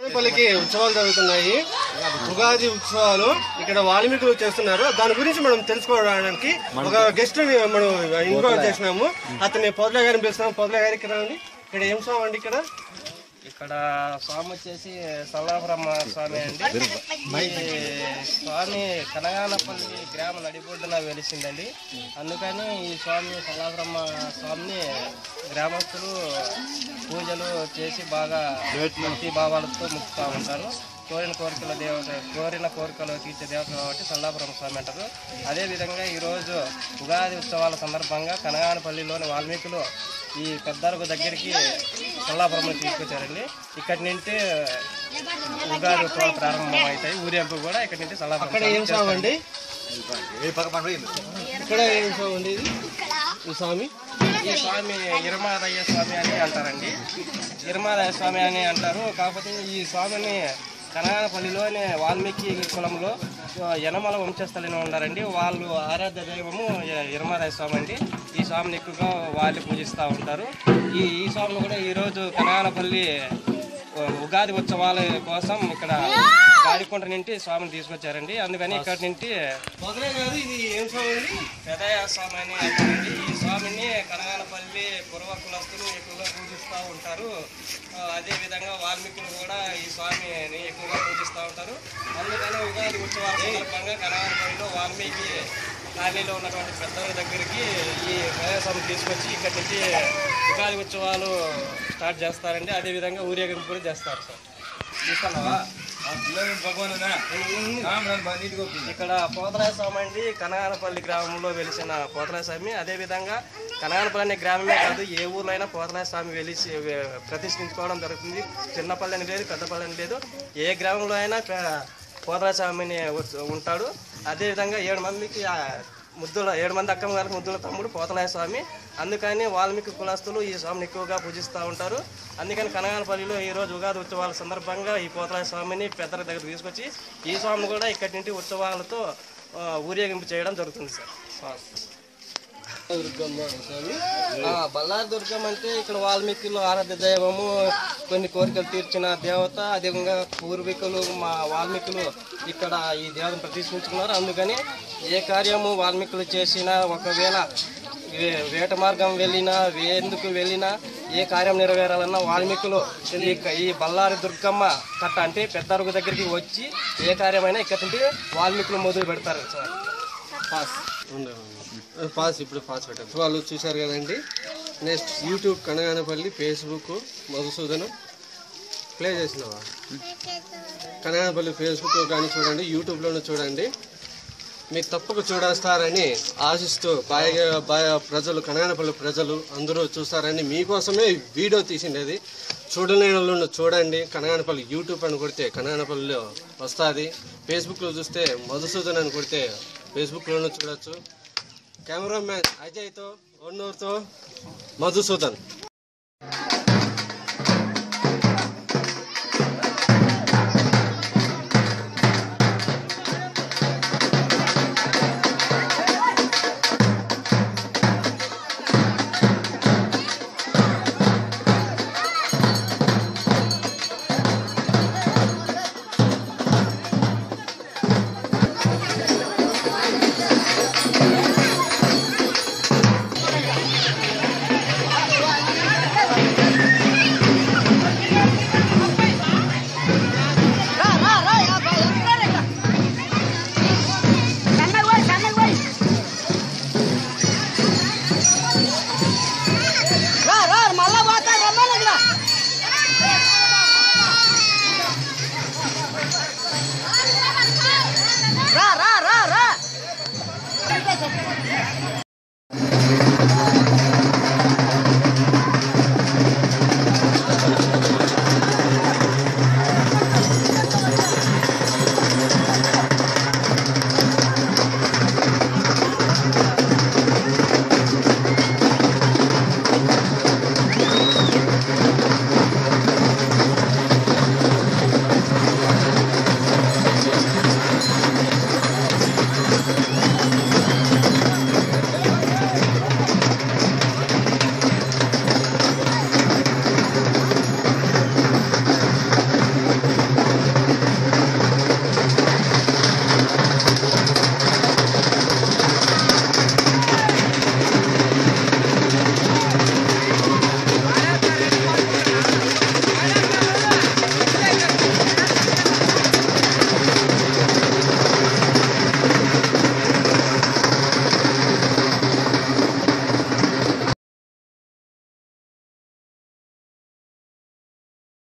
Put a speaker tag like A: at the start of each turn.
A: పల్లికి ఉత్సవాలు జరుగుతున్నాయి. ఉగాది ఉత్సవాలు ఇక్కడ వాల్మీకులు చేస్తున్నారు. దాని గురించి మనం తెలుసుకోవడానికి ఒక గెస్ట్ మనం ఇన్వైట్ చేసినాము. అతన్ని పొదల గారిని పిలుస్తున్నాం. పొదల గారికి రండి. ఇక్కడ ఏం స్వామి అండి?
B: ఇక్కడ స్వామి వచ్చేసి సల్లాపురమ్మ స్వామి అండి. స్వామి కనగానపల్లి గ్రామ నడిబొడ్డున వెలిసిందండి. అందుకని ఈ స్వామి సల్లాపురమ్మ స్వామిని గ్రామస్తులు పూజలు చేసి బాగా భక్తి భావాలతో ముక్తా ఉంటారు. కోరిన కోరికలు తీర్చే దేవత కాబట్టి సల్లాపురం స్వామి అంటారు. అదేవిధంగా ఈరోజు ఉగాది ఉత్సవాల సందర్భంగా కనగానపల్లిలోని వాల్మీకులు ఈ పెద్దరకు దగ్గరికి సల్లాపురంలో తీసుకొచ్చారండి. ఇక్కడి నుండి ఉగాది ఉత్సవాలు ప్రారంభం అవుతాయి. ఊరేంపు కూడా ఇక్కడి నుంచి సల్లాపురం.
A: ఇక్కడ ఏం స్వామి అండి? ఇక్కడ ఏం స్వామి అండి? ఈ స్వామి ఇరమాదయ్య స్వామి అని అంటారండి. ఇరమాదయ్య స్వామి అని అంటారు. కాకపోతే ఈ స్వామిని కనగానపల్లిలోని వాల్మీకి కులంలో యనమల వంశస్థులని ఉన్నారండి. వాళ్ళు ఆరాధ్య దైవము ఇరమాదయ్య స్వామి అండి. ఈ స్వామిని ఎక్కువగా వాళ్ళు పూజిస్తూ ఉంటారు. ఈ స్వామిని కూడా ఈరోజు కనగానపల్లి ఉగాది ఉత్సవాల కోసం ఇక్కడ గాడికొండ నుండి స్వామిని తీసుకొచ్చారండి. అందుకని ఇక్కడ నుండి పెదయ్య స్వామి అని అంటారండి. ఈ స్వామిని కనగానపల్లి పూర్వ కులస్తులు ఎక్కువగా పూజిస్తూ ఉంటారు. అదేవిధంగా వాల్మీకులు కూడా ఈ స్వామిని ఎక్కువగా పూజిస్తూ ఉంటారు. అందుకని ఉగాది ఉత్సవాల సందర్భంగా కనగానపల్లిలో వాల్మీకి కాలనీలో ఉన్నటువంటి పెద్దల దగ్గరికి ఈ పెదయ్య స్వామిని తీసుకొచ్చి ఇక్కడి నుంచి ఉగాది ఉత్సవాలు స్టార్ట్ చేస్తారండి. అదేవిధంగా ఊరేగింపు కూడా చేస్తారు. సార్ చూస్తున్నావా? ఇక్కడ పోతరాయ స్వామి అండి. కనగానపల్లి గ్రామంలో వెలిసిన పోతరాయ స్వామి. అదేవిధంగా కనగానపల్లి అనే గ్రామమే కాదు, ఏ ఊర్లో అయినా పోతరాయ స్వామి వెలిసి ప్రతిష్ఠించుకోవడం జరుగుతుంది. చిన్నపల్లి అని లేదు, పెద్దపల్లి అని లేదు, ఏ గ్రామంలో అయినా పోతరాయ స్వామిని ఉంటాడు. అదేవిధంగా 7 మంది అక్కమ్మ గారికి ముద్దుల తమ్ముడు పోతరాయ స్వామి. అందుకని వాల్మీకి కులస్తులు ఈ స్వామిని ఎక్కువగా పూజిస్తూ ఉంటారు. అందుకని కనగానపల్లిలో ఈరోజు ఉగాది ఉత్సవాల సందర్భంగా ఈ పోతరాయ స్వామిని పెద్దల దగ్గర తీసుకొచ్చి ఈ స్వామిని కూడా ఇక్కడి నుండి ఉత్సవాలతో ఊరేగింపు చేయడం జరుగుతుంది. సార్ బల్లారి దుర్గం అంటే ఇక్కడ వాల్మీకులు ఆరాధ్య దైవము, కొన్ని కోరికలు తీర్చిన దేవత. అదేవిధంగా పూర్వీకులు మా వాల్మీకులు ఇక్కడ ఈ దేవతను ప్రతిష్ఠించుకున్నారు. అందుకని ఏ కార్యము వాల్మీకులు చేసినా, ఒకవేళ వేట మార్గం వెళ్ళినా, ఎందుకు వెళ్ళినా, ఏ కార్యం నెరవేరాలన్నా వాల్మీకులు ఈ బల్లారి దుర్గమ్మ కట్ట అంటే పెద్ద అరుగు దగ్గరికి వచ్చి ఏ కార్యమైనా ఇక్కడి నుండి వాల్మీకులు మొదలు పెడతారు. సార్ పాస్ పెట్టారు. వాళ్ళు చూశారు కదండి. Next YouTube Kanaganapalli, Facebook Madhusudanam play చేసినవా? కనగానపల్లి ఫేస్బుక్లో కానీ చూడండి, యూట్యూబ్లోనూ చూడండి. మీరు తప్పక చూడేస్తారని ఆశిస్తూ ప్రజలు, కనగానపల్లి ప్రజలు అందరూ చూస్తారని మీకోసమే వీడియో తీసిండేది. చూడలేని వాళ్ళు చూడండి. కనగానపల్లి యూట్యూబ్ అని కొడితే కనగానపల్లిలో వస్తుంది. ఫేస్బుక్లో చూస్తే మధుసూదన్ అని కొడితే ఫేస్బుక్లోనూ చూడొచ్చు. కెమెరామ్యాన్ అజయ్తో, ఒన్నూరుతో మధుసూదన్.
C: Ra